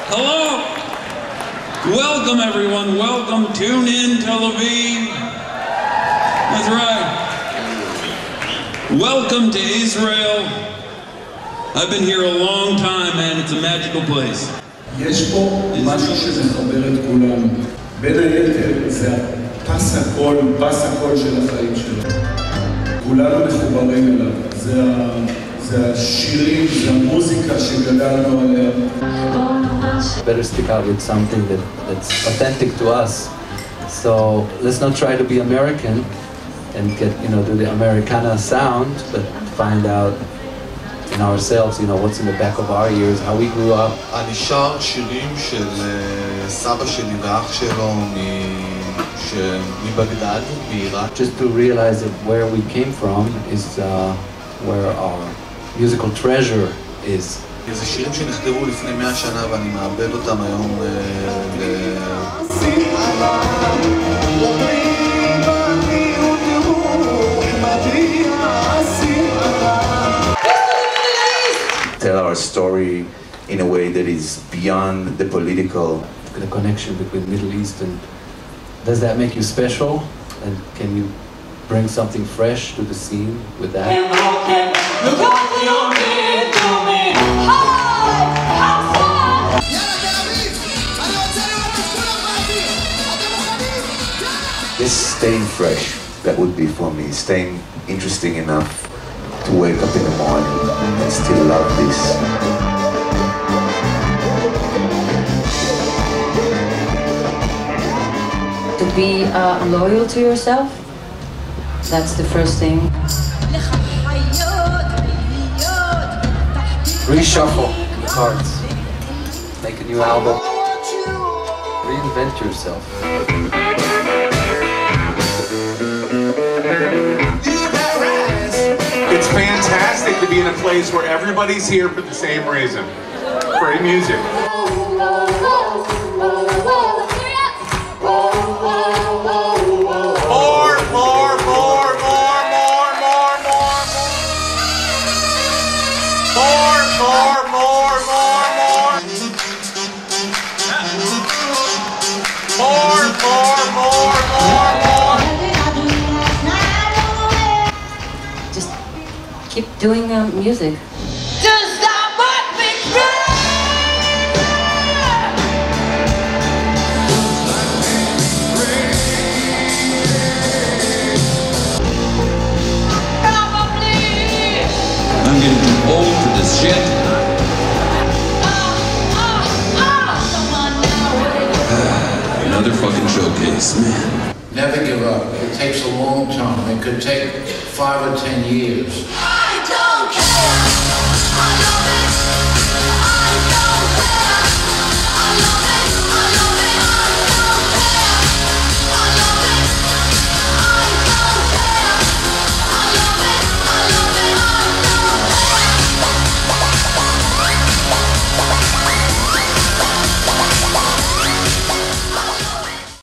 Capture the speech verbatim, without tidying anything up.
Hello. Welcome, everyone. Welcome. Tune in, Tel Aviv. That's right. Welcome to Israel. I've been here a long time, man. It's a magical place. יש פה משהו שמחבר את כולם. בין היתר זה הפס הקול, פס הקול של החיים שלו. כולנו מחוברים אליו. זה, זה השירים, זה המוזיקה שגדלנו עליה. Better stick out with something that, that's authentic to us. So let's not try to be American and get, you know, do the Americana sound, but find out in ourselves, you know, what's in the back of our ears, how we grew up. אני שר שירים של סבא שלי ואח שלו מבגדד, בעיראק. Just to realize that where we came from is uh, where our musical treasure is. זה שירים שנכתבו לפני מאה שנה ואני מאבד אותם היום ל... Tell our story in a way that is beyond the political. The connection between Middle East and... Does that make you special? And can you bring something fresh to the scene with that? Just staying fresh, that would be for me. Staying interesting enough to wake up in the morning and still love this. To be uh, loyal to yourself, that's the first thing. Reshuffle the cards. Make a new album. Reinvent yourself. It's fantastic to be in a place where everybody's here for the same reason. Great music. More, more, more, more, more, more, more. More, more, more, more, more. More, more, more, more, more. Just keep doing uh, music. I'm getting too old for this shit. Another fucking showcase, man. Never give up. It takes a long time. It could take five or ten years.